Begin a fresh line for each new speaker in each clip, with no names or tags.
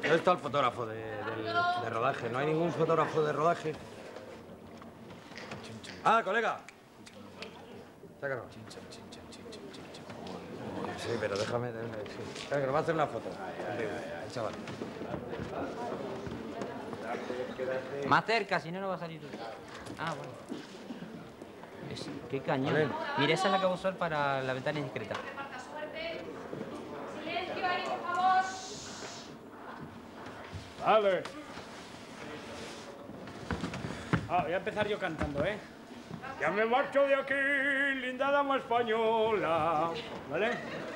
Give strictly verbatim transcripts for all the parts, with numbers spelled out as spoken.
¿Dónde está el fotógrafo de, del, de rodaje? ¿No hay ningún fotógrafo de rodaje? Ah, colega. Sácalo. Sí, pero déjame... Sí. Claro, que nos va a hacer una foto. El chaval.
Más cerca, si no, no va a salir. Ah, bueno. Es, qué cañón.
Vale.
Mira, esa es la que voy a usar para la ventana indiscreta.
Silencio ahí, por favor.
Vale. Ah, voy a empezar yo cantando, ¿eh? Ya me marcho de aquí, linda dama española. ¿Vale?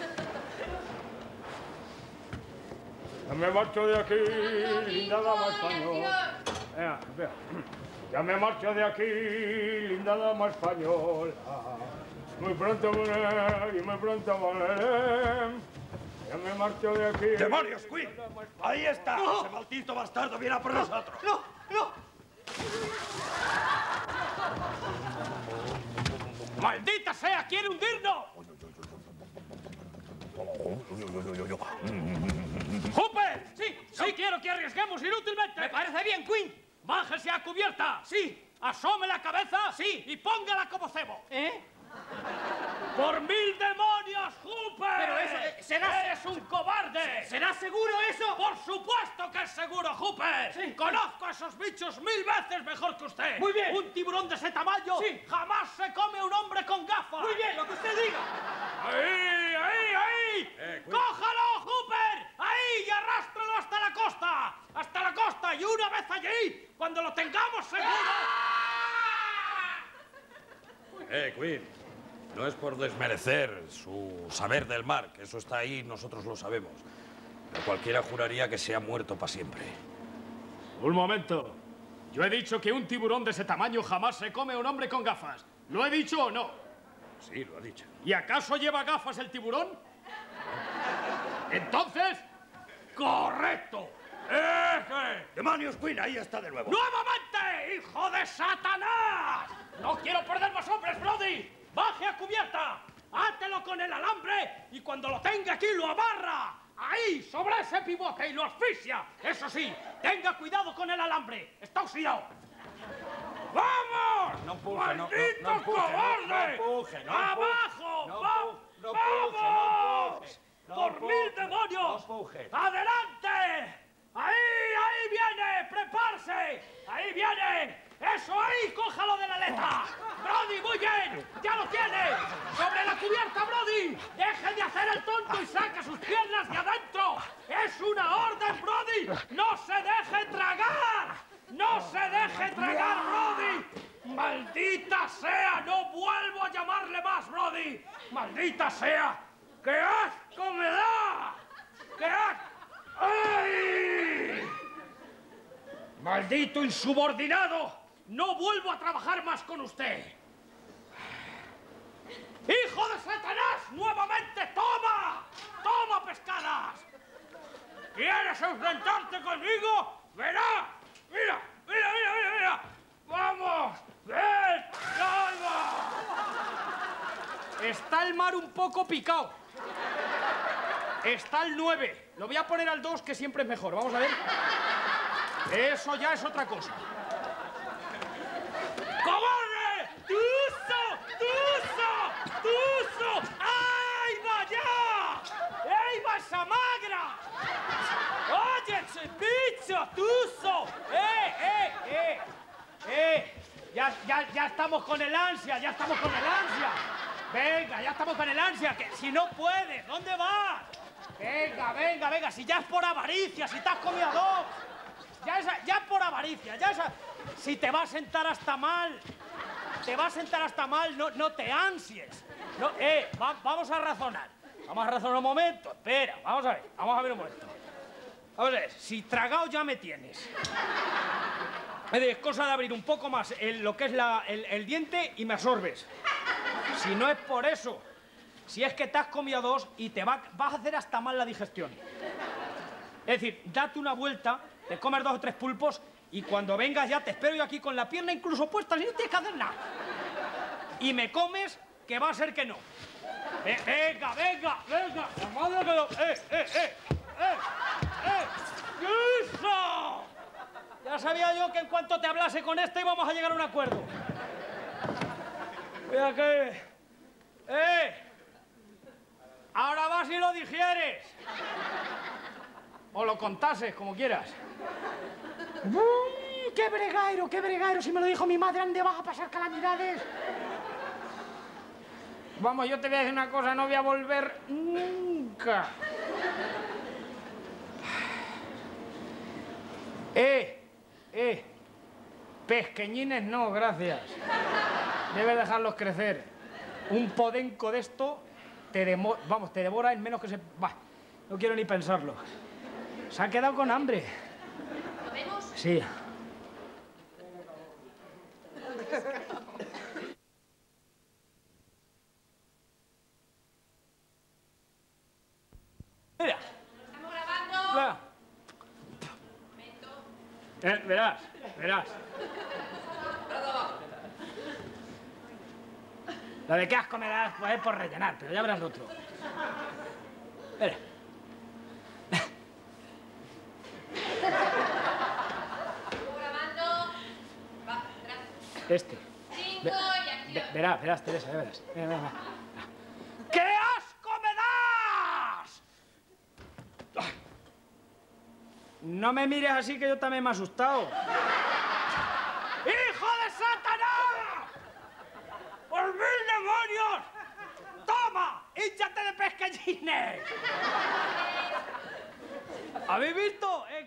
Ya me marcho de aquí, linda dama española. Venga, espera. Ya me marcho de aquí, linda dama española. Muy pronto volveré y muy pronto volveré. Ya me marcho de aquí.
¡Demonios, Queen! ¡Ahí está!
¡No!
¡Ese maldito bastardo viene a por nosotros!
¡No! ¡No! ¡Maldita sea! ¡Quiere hundirnos! ¡Hooper! Sí, sí quiero que arriesguemos inútilmente. Me parece bien, Queen. Bájese a cubierta. Sí. Asome la cabeza. Sí. Y póngala como cebo. ¿Eh? ¡Por mil demonios, Hooper! Pero eso... Eh, será... ¡Eres un cobarde! ¿Será seguro eso? ¡Por supuesto que es seguro, Hooper! Sí. Conozco a esos bichos mil veces mejor que usted. Muy bien. Un tiburón de ese tamaño sí. Jamás se come un hombre con gafas. Muy bien, lo que usted diga. ¡Ahí, ahí, ahí! Eh, ¡Cójalo, Hooper! ¡Ahí! ¡Y arrástralo hasta la costa! ¡Hasta la costa! Y una vez allí, cuando lo tengamos seguro...
Eh, Queen. No es por desmerecer su saber del mar, que eso está ahí, nosotros lo sabemos. Pero cualquiera juraría que se ha muerto para siempre.
Un momento. Yo he dicho que un tiburón de ese tamaño jamás se come a un hombre con gafas. ¿Lo he dicho o no?
Sí, lo ha dicho.
¿Y acaso lleva gafas el tiburón? Entonces, correcto. ¡Eje!
¡Demonios, Queen! Ahí está de nuevo.
¡Nuevamente, hijo de Satanás! ¡No quiero perder más hombres, Brody! ¡Baje a cubierta! ¡Átelo con el alambre y cuando lo tenga aquí lo amarra! ¡Ahí, sobre ese pivote y lo asfixia! ¡Eso sí, tenga cuidado con el alambre! ¡Está oxidado! ¡Vamos!
No empuje,
¡Maldito
no, no, no empuje,
cobarde!
no, no empuje, no
¡Abajo!
empuje,
¡Va-
no empuje, no
¡Vamos!
empuje, no
¡Por
empuje,
mil demonios!
no empuje.
¡Adelante! ¡Ahí, ahí viene! ¡Prepárese! ¡Ahí viene! ¡Eso ahí! ¡Cójalo de la aleta! ¡Brody, muy bien! ¡Ya lo tiene! ¡Sobre la cubierta, Brody! ¡Deje de hacer el tonto y saque sus piernas de adentro! ¡Es una orden, Brody! ¡No se deje tragar! ¡No se deje tragar, Brody! ¡Maldita sea! ¡No vuelvo a llamarle más, Brody! ¡Maldita sea! ¡Qué asco me da! ¡Qué asco! ¡Ay! ¡Maldito insubordinado! ¡No vuelvo a trabajar más con usted! ¡Hijo de Satanás! ¡Nuevamente! ¡Toma! ¡Toma, pescadas! ¿Quieres enfrentarte conmigo? ¡Verá! ¡Mira! ¡Mira, mira, mira, mira! ¡Vamos! ¡Ven! ¡Calma! Está el mar un poco picado. Está el nueve. Lo voy a poner al dos, que siempre es mejor. Vamos a ver. Eso ya es otra cosa. ¡Cobarde! ¡Tuso! ¡Tuso! ¡Tuso! ¡Ay, vaya! ¡Ey, va esa magra! ¡Oye, ese bicho! ¡Tuso! ¡Eh, eh, eh! ¡Eh! Ya, ya, ya estamos con el ansia, ya estamos con el ansia. Venga, ya estamos con el ansia, que si no puedes, ¿dónde vas? Venga, venga, venga, si ya es por avaricia, si te has comido a dos. Ya es, ya es por avaricia, ya es... Si te va a sentar hasta mal, te va a sentar hasta mal, no, no te ansies. No, eh, va, vamos a razonar. Vamos a razonar un momento, espera, vamos a ver, vamos a ver un momento. Vamos a ver, si tragado ya me tienes. Es cosa de abrir un poco más el, lo que es la, el, el diente y me absorbes. Si no es por eso, si es que te has comido dos y te va, vas a hacer hasta mal la digestión. Es decir, date una vuelta, te comes dos o tres pulpos y cuando vengas ya te espero yo aquí con la pierna incluso puesta y no tienes que hacer nada. Y me comes, que va a ser que no. Eh, venga, venga, venga. La madre que lo... ¡Eh, eh, eh! ¡Eh, eh! en cuanto te hablase con este íbamos a llegar a un acuerdo. Mira que... ¡Eh! Ahora vas y lo digieres. O lo contases, como quieras. ¡Bum! ¡Qué bregairo, qué bregairo! Si me lo dijo mi madre, ¿dónde vas a pasar calamidades? Vamos, yo te voy a decir una cosa, no voy a volver nunca. ¡Eh! ¡Eh! Pesqueñines no, gracias. Debes dejarlos crecer. Un podenco de esto te demo... Vamos, te devora en menos que se... Bah, no quiero ni pensarlo. Se ha quedado con hambre.
¿Lo vemos?
Sí. Mira.
Estamos grabando.
Va.
Momento.
Eh, verás, verás. Lo de qué asco me das, pues es por rellenar, pero ya verás lo otro. Mira.
Estamos grabando. Va, atrás.
Este.
Cinco
Ve-
y acción.
Ve- verás, verás, Teresa, ya verás. Mira, mira, mira. ¡Qué asco me das! Ay. No me mires así que yo también me he asustado. ¡Hijo de Satanás! ¡Por mil demonios! ¡Toma! ¡Hínchate de pesqueñines! ¿Habéis visto? Eh,